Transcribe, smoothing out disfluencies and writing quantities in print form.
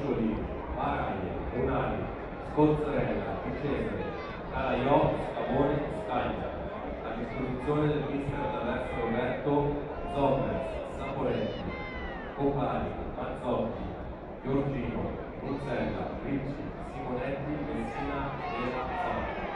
Nocciolini, Maraie, Bonani, Scozzarella, Di Cesare, Calaiò, Scavone, Scaglia, a disposizione del mister attraverso Roberto, Zommers, Sapoletti, Copani, Mazzotti, Giorgino, Bruzzella, Ricci, Simonetti, Messina e Sacco.